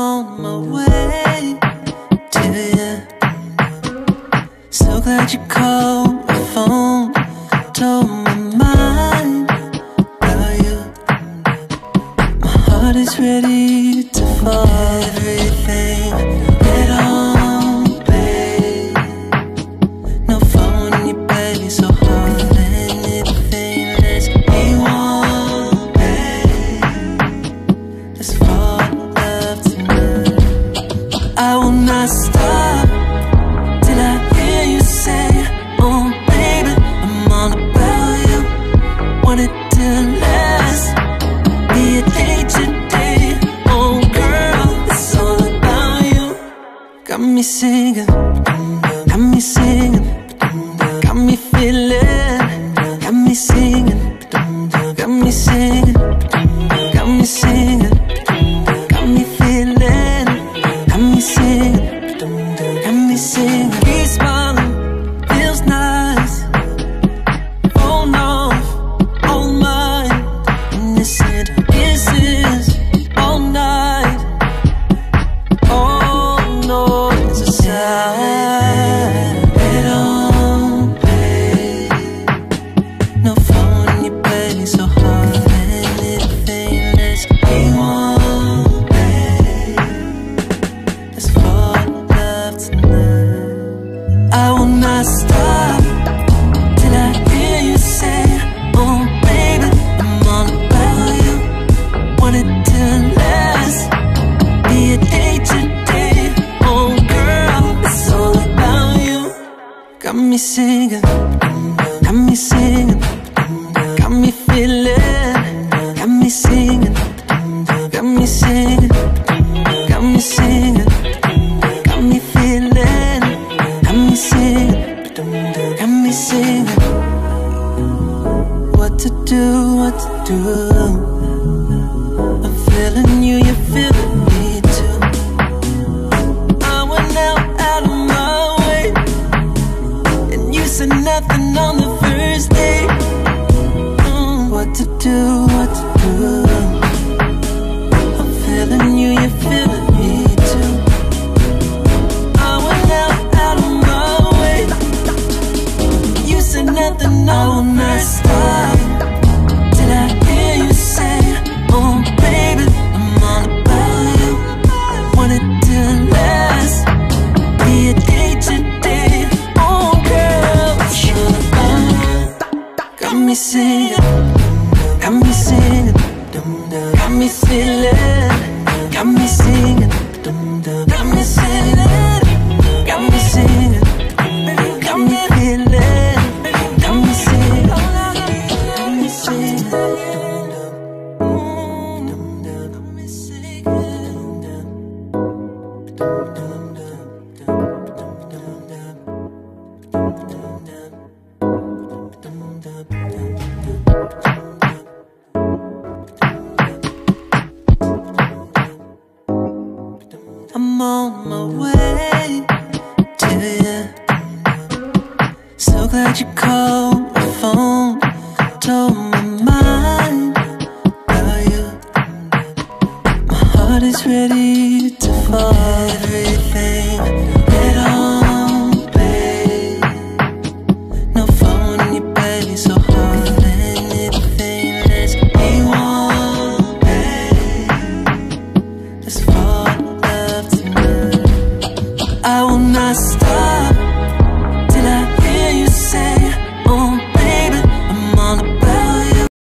on my way to you. So glad you called my phone, told my mind about you. My heart is ready to fall. Everything at home, babe. No phone when you baby so hard. Anything that's you want, babe. Let's fall in love tonight. I will not stop till I hear you say, oh baby, I'm all about you. Want it to last, be a day to day. Oh girl, it's all about you. Got me singing, got me singing, got me feeling, got me singing, got me singing, got me singing, got me feeling, got me singing, got me singing. Keep smiling, feels nice. Phone off, all mine. Innocent kisses all night. Oh no, it's a sign. Head on, babe. No phone when you baby so hard. Anything that's you want, babe. Let's fall in love tonight. I will not stop till I hear you say, oh baby, I'm all about you. Want it to last, be a day to day. Oh girl, it's all about you. Got me singing, got me singing, got me feeling, got me singing, got me singing, got me singing, got me feeling, got me singing, got me singing. What to do, what to do. I'm feeling you, you're feeling me too. I went out of my way, and you said nothing on the first day. What to do, what to do. I'm feeling you, you're feeling me too. I went out of my way, you said nothing, I will not stop till I hear you say, oh baby, I'm all about you. Want it to last, be a day to day. Oh girl, it's all about you. Got me singing, got me singing, got me feeling, got me singing, got me singing, got me singing, got me feeling, got me singing, got me singing, got me singing. I'm on my way to you. So glad you called my phone, told me